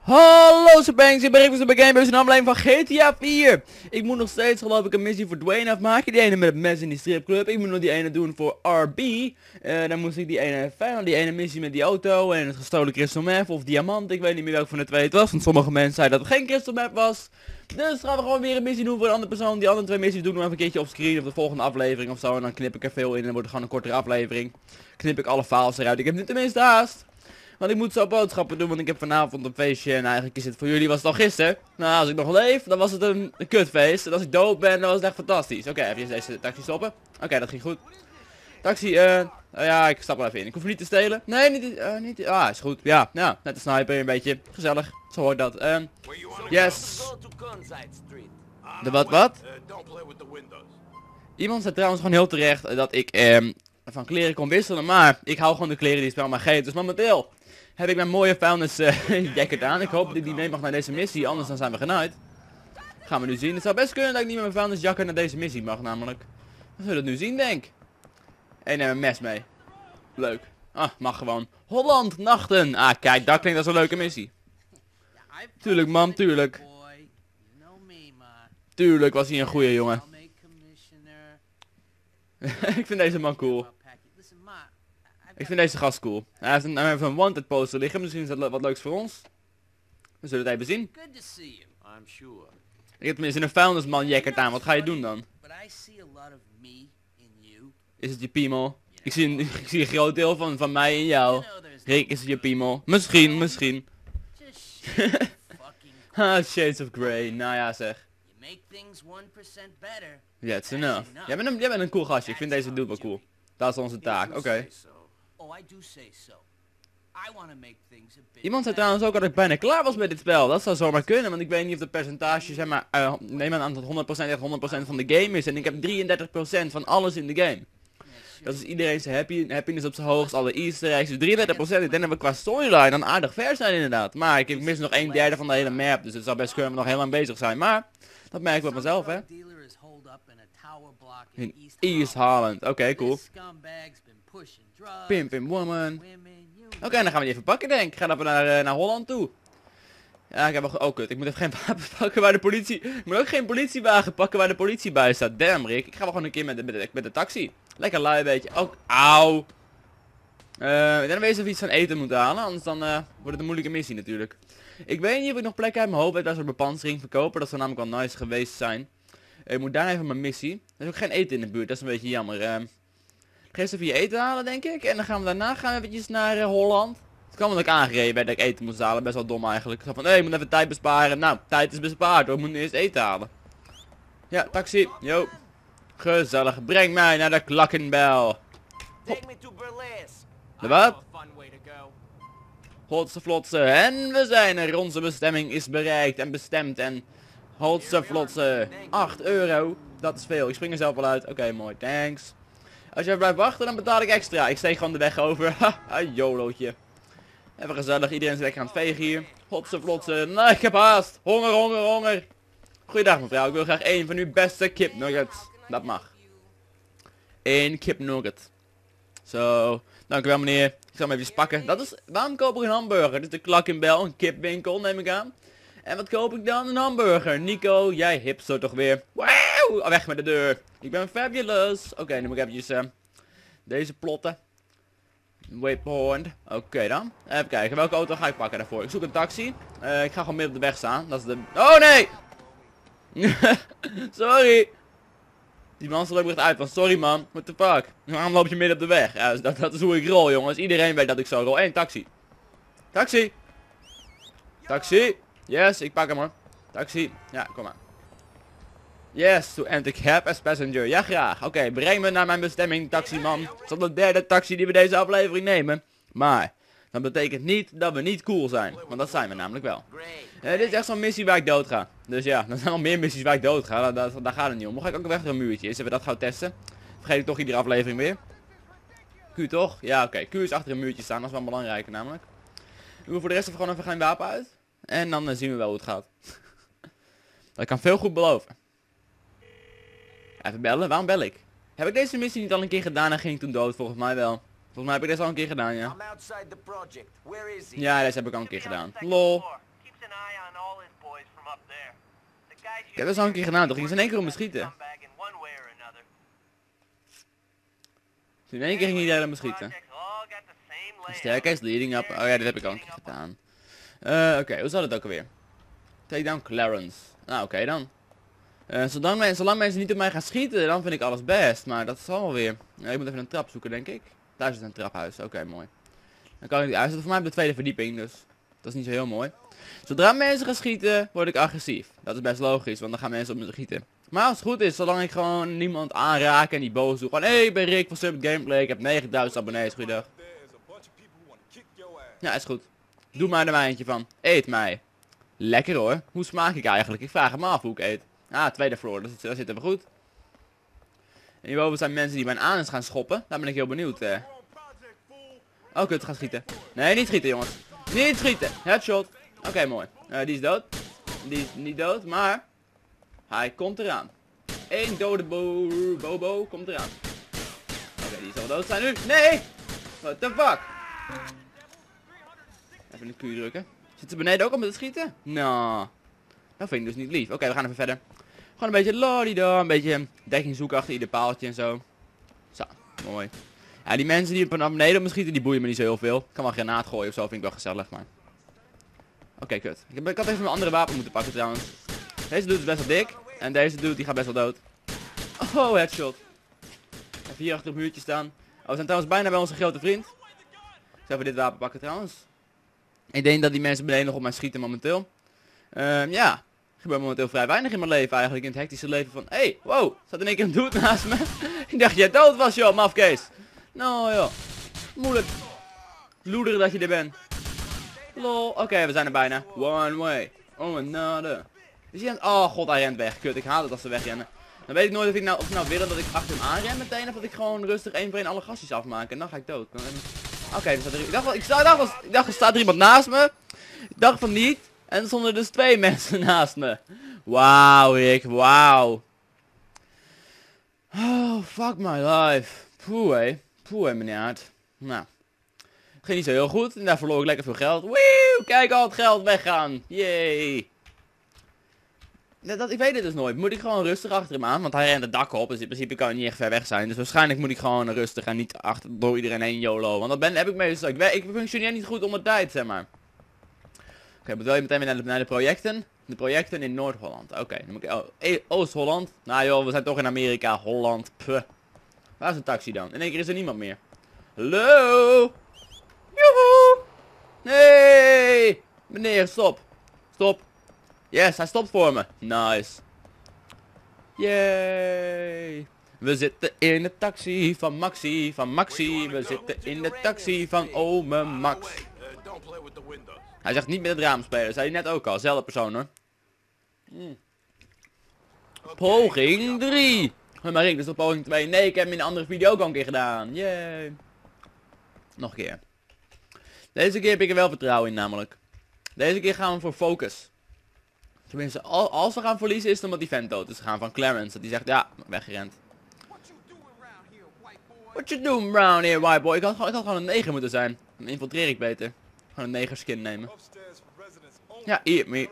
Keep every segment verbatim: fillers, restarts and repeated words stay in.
Hallo Sabanks, ik ben Rick van Super Gamers, een aflevering van G T A vier. Ik moet nog steeds geloof ik een missie voor Dwayne afmaken, die ene met het mes in die stripclub. Ik moet nog die ene doen voor R B. Uh, dan moest ik die ene verder, die ene missie met die auto en het gestolen crystal meth of diamant. Ik weet niet meer welke van de twee het was, want sommige mensen zeiden dat het geen crystal meth was. Dus gaan we gewoon weer een missie doen voor een andere persoon. Die andere twee missies doen we even een keertje op screen of de volgende aflevering of zo. En dan knip ik er veel in en dan wordt het gewoon een kortere aflevering. Knip ik alle files eruit. Ik heb nu tenminste haast. Want ik moet zo boodschappen doen, want ik heb vanavond een feestje en eigenlijk is het voor jullie was het al gisteren. Nou, als ik nog leef, dan was het een, een kutfeest. En als ik dood ben, dan was het echt fantastisch. Oké, okay, even deze taxi stoppen. Oké, okay, dat ging goed. Taxi, eh, uh, ja, ik stap er even in. Ik hoef niet te stelen. Nee, niet, uh, niet, ah, is goed. Ja, ja, net een sniper, een beetje gezellig. Zo hoort dat. Um, yes. De wat, wat? Iemand zei trouwens gewoon heel terecht dat ik, um, van kleren kon wisselen, maar ik hou gewoon de kleren die het spel maar geeft. Dus momenteel heb ik mijn mooie vuilnis uh, jacket aan. Ik hoop dat ik die mee mag naar deze missie, anders dan zijn we genaaid. Gaan we nu zien. Het zou best kunnen dat ik niet met mijn vuilnisjakker naar deze missie mag namelijk. We zullen het nu zien denk ik. En neem een mes mee. Leuk. Ah, mag gewoon. Holland, nachten. Ah, kijk, dat klinkt als een leuke missie. Tuurlijk man, tuurlijk. Tuurlijk was hij een goeie jongen. Ik vind deze man cool. Ik vind deze gast cool. Hij heeft een, hij heeft een wanted poster liggen. Misschien is dat wat leuks voor ons. We zullen het even zien. Ik heb tenminste een vuilnisman jacket aan. Wat ga je doen dan? Is het je piemel? Ik zie een, ik zie een groot deel van, van mij in jou. Rick, is het je piemel? Misschien, misschien. Ah, shades of grey. Nou ja zeg. Ja, it's enough. Jij bent, een, jij bent een cool gastje. Ik vind deze dude wel cool. Dat is onze taak. Oké. Okay. Iemand zei trouwens ook dat ik bijna klaar was met dit spel. Dat zou zomaar kunnen, want ik weet niet of de percentage, zeg maar, uh, neem aan dat honderd procent echt honderd procent van de game is. En ik heb drieëndertig procent van alles in de game. Dat is iedereen zijn happy, happiness op zijn hoogst, alle easter eggs. Dus drieëndertig procent, ik denk dat we qua storyline dan aardig ver zijn inderdaad. Maar ik mis nog een derde van de hele map, dus het zou best kunnen we nog heel lang bezig zijn. Maar, dat merk ik wel vanzelf hè. In East Holland, oké okay, cool. Pimp woman. Oké, okay, dan gaan we die even pakken denk ik. Ik ga even naar, uh, naar Holland toe. Ja, ik heb wel... Oh kut, ik moet even geen wapen pakken waar de politie... Ik moet ook geen politiewagen pakken waar de politie bij staat. Damn Rick, ik ga wel gewoon een keer met de, met de, met de taxi. Lekker lui beetje. Ook, auw. Uh, ik denk dat we eens even iets van eten moeten halen, anders dan uh, wordt het een moeilijke missie natuurlijk. Ik weet niet of ik nog plekken uit mijn hoofd heb daar zo'n bepansering verkopen. Dat zou namelijk wel nice geweest zijn. Uh, ik moet daar even mijn missie. Er is ook geen eten in de buurt, dat is een beetje jammer. Uh, Ga eens even je eten halen denk ik. En dan gaan we daarna gaan we eventjes naar uh, Holland. Het kwam dat ik aangereden werd dat ik eten moest halen. Best wel dom eigenlijk. Ik zei van, hé, hey, ik moet even tijd besparen. Nou, tijd is bespaard hoor. Ik moet eerst eten halen. Ja, taxi. Yo. Gezellig. Breng mij naar de Klakkenbel. De wat? Hotse flotse. En we zijn er. Onze bestemming is bereikt en bestemd. En hotse flotse. acht euro. Dat is veel. Ik spring er zelf wel uit. Oké, okay, mooi. Thanks. Als jij blijft wachten, dan betaal ik extra. Ik steek gewoon de weg over. Haha, jolootje. Even gezellig. Iedereen is lekker aan het vegen hier. Hotse flotse. Nou, ik heb haast. Honger, honger, honger. Goeiedag mevrouw. Ik wil graag één van uw beste kipnuggets. Dat mag. Eén kipnugget. Zo. Dank u wel meneer. Ik zal hem even pakken. Dat is... Waarom koop ik een hamburger? Dit is de Klakkenbel. Een kipwinkel neem ik aan. En wat koop ik dan? Een hamburger. Nico, jij hipster toch weer. Wauw. Weg met de deur. Ik ben fabulous. Oké, okay, nu moet ik eventjes uh, deze plotten. Waypoint. Oké okay, dan. Even kijken. Welke auto ga ik pakken daarvoor? Ik zoek een taxi. Uh, ik ga gewoon midden op de weg staan. Dat is de... Oh nee! Sorry. Die man loopt echt uit van sorry man. What the fuck? Waarom loop je midden op de weg? Ja, dat, dat is hoe ik rol jongens. Iedereen weet dat ik zo rol. Hé, taxi. Taxi. Taxi. Yes, ik pak hem hoor. Taxi. Ja, kom maar. Yes, to enter cab as passenger. Ja, graag. Oké, okay, breng me naar mijn bestemming, taximan. Het is al de derde taxi die we deze aflevering nemen. Maar, dat betekent niet dat we niet cool zijn. Want dat zijn we namelijk wel. Uh, dit is echt zo'n missie waar ik dood ga. Dus ja, er zijn al meer missies waar ik dood ga. Daar, daar, daar gaat het niet om. Mag ik ook weg door een muurtje? Eens even dat gaan testen. Vergeet ik toch iedere aflevering weer. Q toch? Ja, oké. Okay. Q is achter een muurtje staan. Dat is wel belangrijk namelijk. Doen we voor de rest even gewoon even geen wapen uit. En dan uh, zien we wel hoe het gaat. Dat kan veel goed beloven. Even bellen, waarom bel ik? Heb ik deze missie niet al een keer gedaan en ging ik toen dood? Volgens mij wel. Volgens mij heb ik deze al een keer gedaan, ja. Ja, deze heb ik al een keer gedaan. Lol. Ik heb dat zo een keer gedaan, toch ging ze in één keer om me schieten. Toen in één keer ging iedereen om me schieten. Staircase leading up. Oh ja, dat heb ik al een keer gedaan. Uh, oké, okay, hoe zat het ook alweer? Take down Clarence. Nou, oké okay dan. Uh, zolang, men, zolang mensen niet op mij gaan schieten, dan vind ik alles best. Maar dat zal wel weer. Ja, ik moet even een trap zoeken, denk ik. Daar is een traphuis. Oké, okay, mooi. Dan kan ik die uitzetten. Voor mij op de tweede verdieping, dus dat is niet zo heel mooi. Zodra mensen gaan schieten, word ik agressief. Dat is best logisch, want dan gaan mensen op me schieten. Maar als het goed is, zolang ik gewoon niemand aanraak en die boos doe. Gewoon, hé, hey, ik ben Rick van Summit Gameplay. Ik heb negenduizend abonnees. Goeiedag. Ja, is goed. Doe maar een wijntje van. Eet mij. Lekker hoor. Hoe smaak ik eigenlijk? Ik vraag me af hoe ik eet. Ah, tweede floor. Dat, dat zit even goed. En hierboven zijn mensen die mijn anus gaan schoppen. Daar ben ik heel benieuwd. Eh. Oh, kut. Ga schieten. Nee, niet schieten jongens. Niet schieten. Headshot. Oké, okay, mooi. Uh, die is dood. Die is niet dood, maar... Hij komt eraan. Eén dode bo bobo komt eraan. Oké, okay, die zal dood zijn nu. Nee! What the fuck? Even een Q drukken. Zit ze beneden ook al met het schieten? Nou, dat vind ik dus niet lief. Oké, okay, we gaan even verder. Gewoon een beetje lollido, een beetje dekking zoeken achter ieder paaltje en zo. Zo, mooi. Ja, die mensen die naar beneden op me schieten, die boeien me niet zo heel veel. Ik kan wel een granaat gooien of zo, vind ik wel gezellig, maar... Oké, okay, kut. Ik, heb, ik had even mijn andere wapen moeten pakken trouwens. Deze dude is best wel dik. En deze dude die gaat best wel dood. Oh, headshot. Even hier achter het muurtje staan. Oh, we zijn trouwens bijna bij onze grote vriend. Ik zal even dit wapen pakken trouwens. Ik denk dat die mensen beneden nog op mij schieten momenteel. Um, ja, er gebeurt momenteel vrij weinig in mijn leven eigenlijk. In het hectische leven van... Hé, hey, wow, staat in één keer een dude naast me. Ik dacht jij dood was joh, mafkees. Nou joh. Moeilijk. Loederen dat je er bent. Lol. Oké, okay, we zijn er bijna. One way. Oh, another. Is hij aan... Oh god, hij rent weg. Kut, ik haat het als ze wegrennen. Dan weet ik nooit of ik nou, of nou willen dat ik achter hem aanren meteen. Of dat ik gewoon rustig één voor één alle gastjes afmaak. En dan ga ik dood. Oké, okay, er staat er... Ik dacht, ik, sta, ik, dacht, ik dacht, er staat er iemand naast me. Ik dacht van niet. En er stonden dus twee mensen naast me. Wauw, Rick. Wauw. Oh, fuck my life. Poeh, hé. Poeh, hé, meneer Hart. Nou. Het ging niet zo heel goed. En daar verloor ik lekker veel geld. Wee! Kijk al het geld weggaan. Yay. Dat, dat, ik weet het dus nooit. Moet ik gewoon rustig achter hem aan? Want hij rent het dak op. Dus in principe kan hij niet echt ver weg zijn. Dus waarschijnlijk moet ik gewoon rustig en niet achter, door iedereen heen YOLO. Want dat ben, heb ik meestal. Ik, ik functioneer niet goed onder tijd, zeg maar. Oké, okay, wil je meteen weer naar de, naar de projecten? De projecten in Noord-Holland. Oké, okay, dan moet ik... Oh, e Oost-Holland. Nou joh, we zijn toch in Amerika. Holland. Puh. Waar is een taxi dan? In één keer is er niemand meer. Hallo? Joehoe! Nee! Meneer, stop. Stop. Yes, hij stopt voor me. Nice. Yay. We zitten in de taxi van Maxi, van Maxi. We zitten in de taxi van ome Max. Hij zegt niet met het raam spelen. Zei hij net ook al. Zelfde persoon hoor. Hmm. Poging drie. Maar ik, dus op poging twee. Nee, ik heb hem in een andere video ook al een keer gedaan. Yay. Nog een keer. Deze keer heb ik er wel vertrouwen in namelijk. Deze keer gaan we voor focus. Tenminste, als we gaan verliezen is het omdat die vent dood is gegaan van Clarence. Dat die zegt, ja, weggerend. What you doing round here, white boy? Ik had, ik had gewoon een neger moeten zijn. Dan infiltreer ik beter. Gewoon een neger skin nemen. Ja, eat me.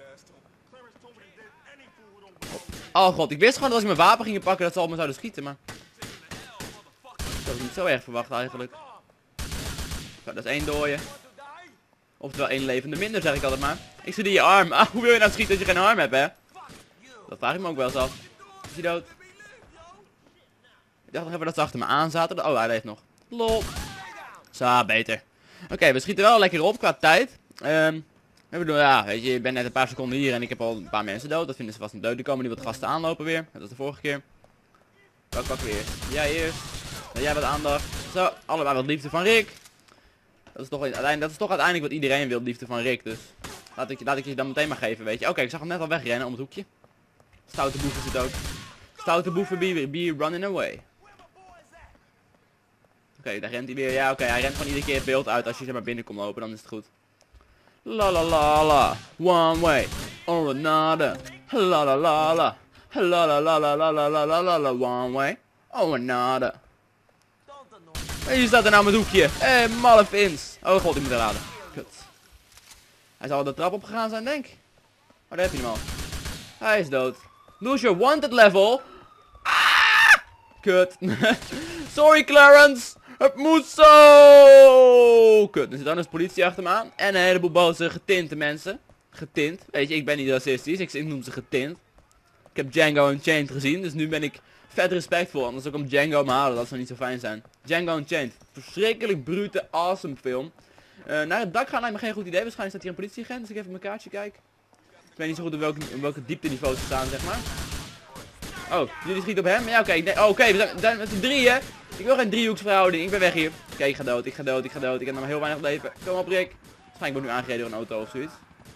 Oh god, ik wist gewoon dat als ik mijn wapen ging pakken dat ze al me zouden schieten, maar... Dat had ik niet zo erg verwacht eigenlijk. Zo, dat is één dooie. Oftewel één levende minder, zeg ik altijd maar. Ik zie die je arm. Ah, hoe wil je nou schieten als je geen arm hebt, hè? Dat vraag ik me ook wel eens af. Is hij dood? Ik dacht nog even dat ze achter me aan zaten. Oh, hij leeft nog. Lol. Zo, beter. Oké, okay, we schieten wel lekker op qua tijd. Um, we bedoel, ja, weet je, ik ben net een paar seconden hier en ik heb al een paar mensen dood. Dat vinden ze vast niet leuk. Er komen nu wat gasten aanlopen weer. Dat was de vorige keer. Welke pakken we eerst? Jij eerst. Dan jij wat aandacht. Zo, allebei wat liefde van Rick. Dat is, toch, dat is toch uiteindelijk wat iedereen wil, liefde van Rick, dus laat ik, laat ik je dan meteen maar geven, weet je. Oké, okay, ik zag hem net al wegrennen om het hoekje. Stoute boeven zit ook. Stoute boeven be, be running away. Oké, okay, daar rent hij weer. Ja, oké, okay, hij rent gewoon iedere keer het beeld uit als je zeg maar binnen komt lopen, dan is het goed. La la la la, one way or another. La la la la, la la la la la la la la la la, one way or another. En hier staat er nou mijn hoekje. Hé, hey, malle Vins. Oh god, ik moet herladen. Kut. Hij zal de trap opgegaan zijn, denk ik. Oh, daar heb je hem al. Hij is dood. Lose your wanted level. Ah! Kut. Sorry Clarence. Het moet zo. Kut. Er zit dan eens politie achter me aan. En een heleboel boze getinte mensen. Getint. Weet je, ik ben niet racistisch. Ik, ik noem ze getint. Ik heb Django Unchained gezien. Dus nu ben ik vet respectvol. Anders ook om Django me halen. Dat zou niet zo fijn zijn. Django Unchained. Verschrikkelijk brute, awesome film. Uh, naar het dak gaan lijkt me geen goed idee. Waarschijnlijk staat hier een politieagent. Dus ik even mijn kaartje kijk. Ik weet niet zo goed op welke, op welke diepteniveau ze staan, zeg maar. Oh, jullie schieten op hem? Ja, oké. Okay. Oh, oké, okay. we zijn, zijn met z'n drieën. Ik wil geen driehoeksverhouding. Ik ben weg hier. Oké, okay, ik ga dood. Ik ga dood. Ik ga dood. Ik heb nog maar heel weinig leven. Kom op, Rick. Waarschijnlijk word ik nu aangereden door een auto of zoiets.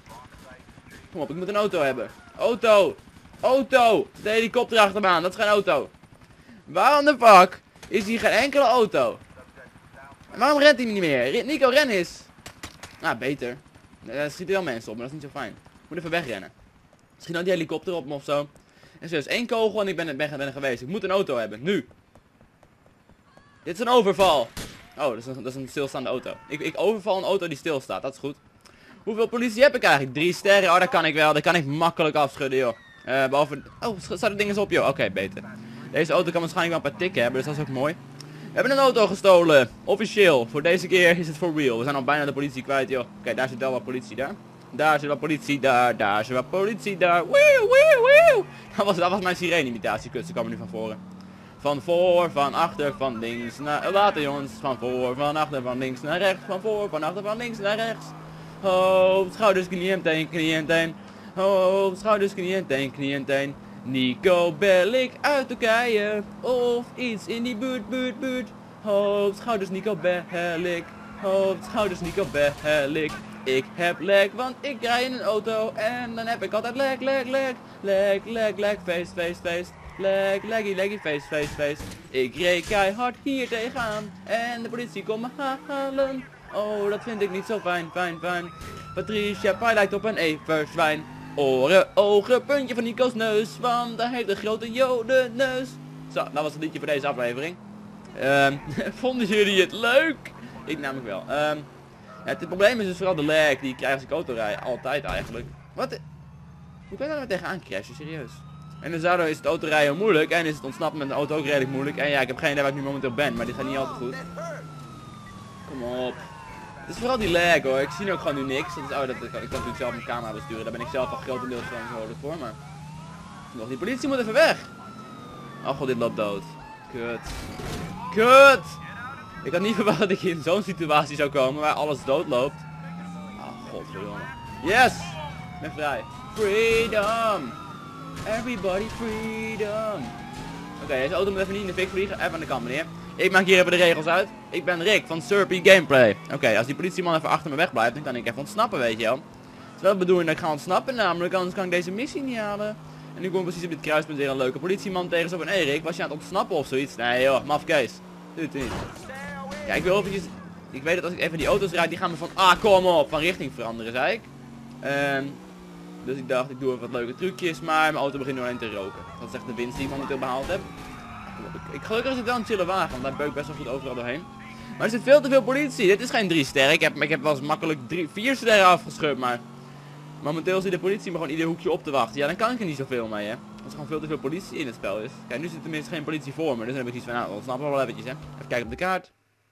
Kom op, ik moet een auto hebben. Auto. Auto. De helikopter achter me aan. Dat is geen auto. Waarom de fuck is hier geen enkele auto? En waarom rent hij niet meer? Nico, ren is. Nou, beter. Er schieten wel mensen op, maar dat is niet zo fijn. Ik moet even wegrennen. Misschien had die helikopter op me of zo. En zo is één kogel en ik ben, ben, ben er geweest. Ik moet een auto hebben. Nu. Dit is een overval. Oh, dat is een, dat is een stilstaande auto. Ik, ik overval een auto die stilstaat. Dat is goed. Hoeveel politie heb ik eigenlijk? Drie sterren. Oh, dat kan ik wel. Dat kan ik makkelijk afschudden, joh. Uh, behalve... Oh, staat er dingen op, joh. Oké, okay, beter. Deze auto kan waarschijnlijk wel een paar tikken hebben, dus dat is ook mooi. We hebben een auto gestolen. Officieel. Voor deze keer is het for real. We zijn al bijna de politie kwijt, joh. Oké, okay, daar zit wel wat politie, daar. Daar zit wat politie, daar. Daar zit wat politie, daar. Wieuw, wieuw, wieuw. Dat was, dat was mijn sirene-imitatie. Kut, ze komen nu van voren. Van voor, van achter, van links naar... Later, jongens. Van voor, van achter, van links naar rechts. Van voor, van achter, van links naar rechts. Hoofd, schouders, knieën, teen, knieën, teen. Hoofd, schouders, knieën, teen, knieën, teen. Nico Bellic uit Turkije. Of iets in die buurt, buurt, buurt. Hoofd, schouders, Nico Bellic. Hoofd, schouders, Nico Bellic. Ik heb lek, want ik rij in een auto. En dan heb ik altijd lek, lek, lek. Lek, lek, lek, feest, feest, feest. Lek, leggy, leggy, feest, feest, feest. Ik reed keihard hier tegenaan. En de politie komt me halen. Oh, dat vind ik niet zo fijn, fijn, fijn. Patricia Pai lijkt op een everzwijn. Oren, ogen, puntje van Nico's neus. Want hij heeft een grote jodenneus. Zo, dat was het liedje voor deze aflevering. Um, vonden jullie het leuk? Ik namelijk wel. Um, het, het probleem is dus vooral de lag die ik krijg als ik auto rijd. Altijd eigenlijk. Wat? Hoe kan je daar nou tegenaan crashen? Serieus. En dus daardoor is het autorijden moeilijk. En is het ontsnappen met een auto ook redelijk moeilijk. En ja, ik heb geen idee waar ik nu momenteel ben. Maar dit gaat niet altijd goed. Kom op. Het is vooral die lag hoor. Ik zie nu ook gewoon nu niks. Dat is, oh, dat, ik kan natuurlijk zelf mijn camera besturen. Daar ben ik zelf al grotendeels verantwoordelijk voor. Maar nog die politie moet even weg. Oh god, dit loopt dood. Kut. Kut. Ik had niet verwacht dat ik in zo'n situatie zou komen waar alles dood loopt. Oh godverdomme. Yes. Ik ben vrij. Freedom. Everybody freedom. Oké, okay, deze auto moet even niet in de fik vliegen. Even aan de kant meneer. Ik maak hier even de regels uit. Ik ben Rick van Surpy Gameplay. Oké, okay, als die politieman even achter me weg blijft, dan kan ik even ontsnappen, weet je wel. Het is wel de bedoeling dat ik ga ontsnappen namelijk, anders kan ik deze missie niet halen. En nu komt precies op dit kruispunt weer een leuke politieman tegen zo van, hé Rick, was je aan het ontsnappen of zoiets? Nee joh, mafkees. Doe het niet. Ja, ik wil eventjes... Ik weet dat als ik even die auto's rijd, die gaan me van, ah kom op, van richting veranderen, zei ik. Um, dus ik dacht, ik doe even wat leuke trucjes, maar mijn auto begint nu alleen te roken. Dat is echt de winst die ik momenteel behaald heb. Ik, ik gelukkig is het wel een chille wagen, want daar beuk best wel goed overal doorheen. Maar er zit veel te veel politie. Dit is geen drie sterren. Ik heb, ik heb wel eens makkelijk drie, vier sterren afgescheurd, maar momenteel zit de politie me gewoon ieder hoekje op te wachten. Ja, dan kan ik er niet zoveel mee, hè. Als er gewoon veel te veel politie in het spel is. Kijk, nu zit er tenminste geen politie voor me, dus dan heb ik iets van, nou, dat snappen we wel eventjes, hè. Even kijken op de kaart.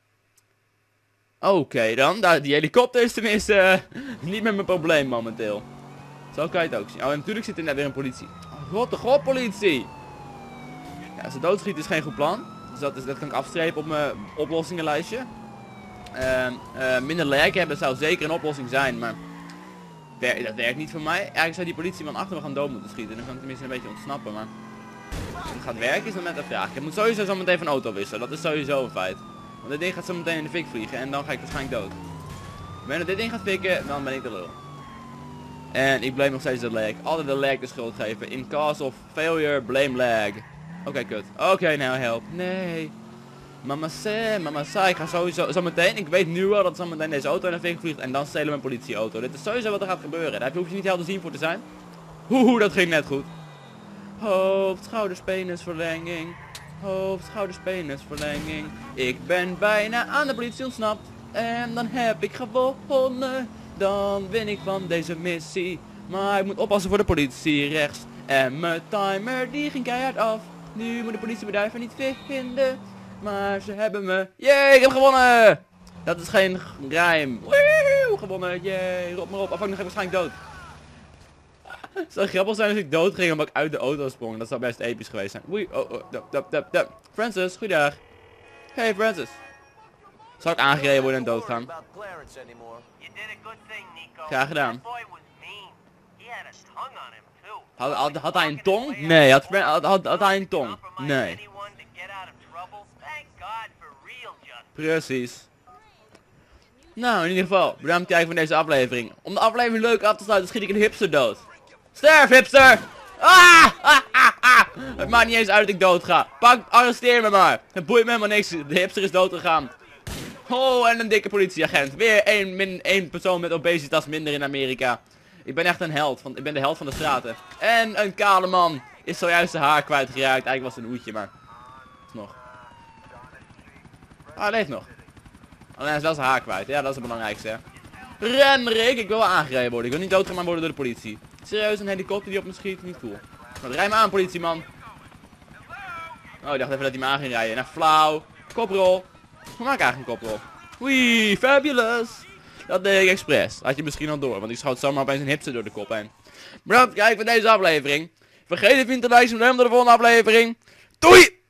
Oké okay, dan, daar, die helikopter is tenminste uh, niet met mijn probleem momenteel. Zo kan je het ook zien. Oh, en natuurlijk zit er net weer een politie. Oh, god de god, politie! Ja, als ze doodschieten is geen goed plan. Dus dat, is, dat kan ik afstrepen op mijn oplossingenlijstje. Uh, uh, minder lag hebben zou zeker een oplossing zijn, maar wer dat werkt niet voor mij. Eigenlijk zou die politieman achter me gaan dood moeten schieten. Dan kan ik tenminste een beetje ontsnappen, maar of het gaat werken is nog net een vraag. Ik moet sowieso zo meteen van auto wisselen. Dat is sowieso een feit. Want dit ding gaat zo meteen in de fik vliegen en dan ga ik waarschijnlijk dood. Maar als dit ding gaat fikken, dan ben ik de lul. En ik blame nog steeds de lag. Altijd de lag de schuld geven. In case of failure, blame lag. Oké, okay, kut. Oké, okay, nou help. Nee. Mama say, mama say. Ik ga sowieso, zo meteen. Ik weet nu al dat zo meteen deze auto in de fik vliegt. En dan stelen we een politieauto. Dit is sowieso wat er gaat gebeuren. Daar hoef je niet heel te zien voor te zijn. Hoehoe, dat ging net goed. Hoofd, schouders, penis, verlenging. Hoofd, schouders, penis, verlenging. Ik ben bijna aan de politie ontsnapt. En dan heb ik gewonnen. Dan win ik van deze missie. Maar ik moet oppassen voor de politie rechts En mijn timer die ging keihard af. Nu moet de politiebedrijf me niet vinden. Maar ze hebben me. Jee, ik heb gewonnen! Dat is geen rijm. Woehoe, gewonnen. Jee, rot maar op. Of ik nog even waarschijnlijk dood. Het zou grappig zijn als ik dood ging omdat ik uit de auto sprong. Dat zou best episch geweest zijn. Oei, oh, oh, dap, dap, dap, dap. Francis, goeiedag. Hey Francis. Zou ik aangereden worden en doodgaan? Graag gedaan. Had, had, had hij een tong? Nee, had, had, had, had hij een tong? Nee. Precies. Nou, in ieder geval, bedankt voor het kijken van deze aflevering. Om de aflevering leuk af te sluiten, schiet ik een hipster dood. Sterf, hipster! Ah, ah, ah, ah. Het maakt niet eens uit dat ik dood ga. Pak, arresteer me maar. Het boeit me helemaal niks. De hipster is dood gegaan. Oh, en een dikke politieagent. Weer één, min, één persoon met obesitas minder in Amerika. Ik ben echt een held. Van, ik ben de held van de straten. En een kale man is zojuist zijn haar kwijtgeraakt. Eigenlijk was het een hoedje, maar... Nog. Ah, hij leeft nog. Alleen is wel zijn haar kwijt. Ja, dat is het belangrijkste, hè. Ren, Rick. Ik wil wel aangereden worden. Ik wil niet doodgemaakt worden door de politie. Serieus, een helikopter die op me schiet? Niet cool. Maar rij me aan, politieman. Oh, ik dacht even dat hij me aan ging rijden. Nou, flauw. Koprol. Hoe maak ik eigenlijk een koprol? Wee, fabulous. Dat deed ik expres. Had je misschien al door, want ik schoot zomaar opeens een hipster door de kop heen. Bedankt voor het kijken van deze aflevering. Vergeet even niet te liken en tot de volgende aflevering. Doei!